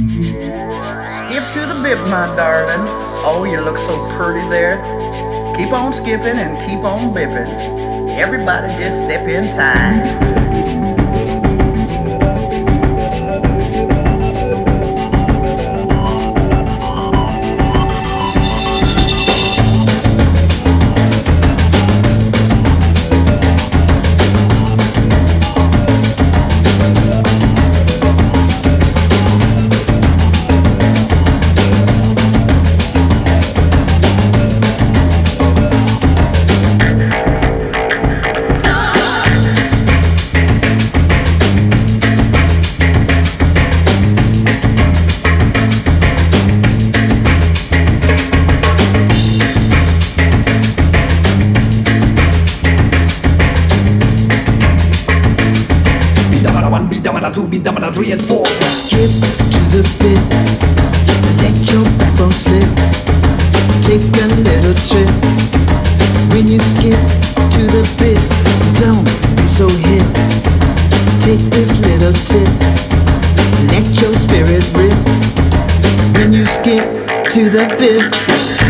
Skip to the bit, my darling. Oh, you look so pretty there. Keep on skipping and keep on bipping. Everybody just step in time. Two, beat them on 3 and 4. Skip to the bit, let your backbone slip. Take a little trip. When you skip to the bit, don't be so hip. Take this little tip, let your spirit rip. When you skip to the bit.